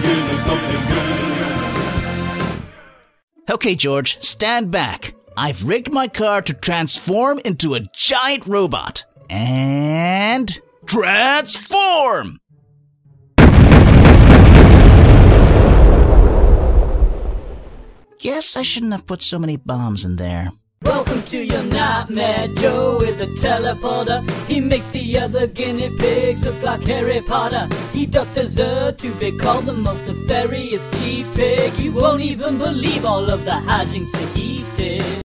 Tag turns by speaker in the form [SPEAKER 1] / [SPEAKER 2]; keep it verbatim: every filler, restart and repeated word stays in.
[SPEAKER 1] Guinea Something Good.
[SPEAKER 2] Okay, George, stand back. I've rigged my car to transform into a giant robot. And... transform! Guess I shouldn't have put so many bombs in there.
[SPEAKER 3] Welcome to your nightmare, Joe with a teleporter. He makes the other guinea pigs look like Harry Potter. He doth deserve to be called the most nefarious G-pig. You won't even believe all of the hijinks that he did.